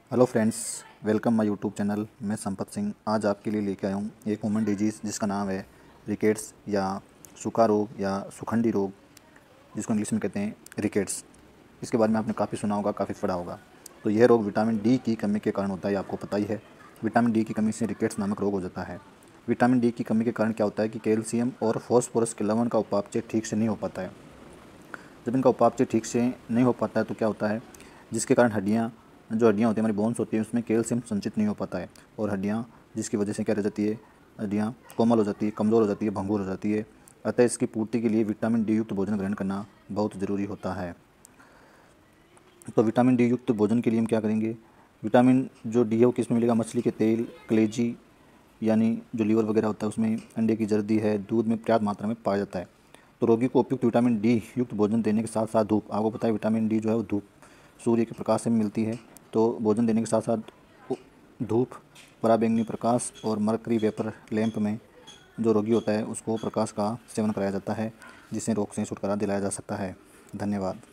Hello friends, welcome my YouTube channel. मैं संपत सिंह आज आपके लिए लेके आया हूँ एक ह्यूमन डिजीज़ जिसका नाम है रिकेट्स या सूखा रोग या सुखंडी रोग, जिसको इंग्लिश में कहते हैं रिकेट्स। इसके बारे में आपने काफ़ी सुना होगा, काफ़ी पढ़ा होगा। तो यह रोग विटामिन डी की कमी के कारण होता है, आपको पता ही है। विटामिन डी की कमी से रिकेट्स नामक रोग हो जाता है। विटामिन डी की कमी के कारण क्या होता है कि कैल्शियम और फॉस्फोरस के लवण का उपापचय ठीक से नहीं हो पाता है। जब इनका उपापचय ठीक से नहीं हो पाता है तो क्या होता है, जिसके कारण हड्डियाँ होती हैं, हमारी बोन्स होती है, उसमें कैल्शियम संचित नहीं हो पाता है और हड्डियाँ, जिसकी वजह से क्या रह जाती है, हड्डियाँ कोमल हो जाती है, कमज़ोर हो जाती है, भंगुर हो जाती है। अतः इसकी पूर्ति के लिए विटामिन डी युक्त भोजन ग्रहण करना बहुत ज़रूरी होता है। तो विटामिन डी युक्त भोजन के लिए हम क्या करेंगे, विटामिन जो डी है वो किस में मिलेगा, मछली के तेल, कलेजी यानी जो लीवर वगैरह होता है उसमें, अंडे की जर्दी है, दूध में पर्याप्त मात्रा में पाया जाता है। तो रोगी को उपयुक्त विटामिन डी युक्त भोजन देने के साथ साथ धूप, आपको पता है विटामिन डी जो है वो धूप, सूर्य के प्रकाश से मिलती है। तो भोजन देने के साथ साथ धूप, पराबैंगनी प्रकाश और मरकरी वेपर लैंप में जो रोगी होता है उसको प्रकाश का सेवन कराया जाता है, जिससे रोग से छुटकारा दिलाया जा सकता है। धन्यवाद।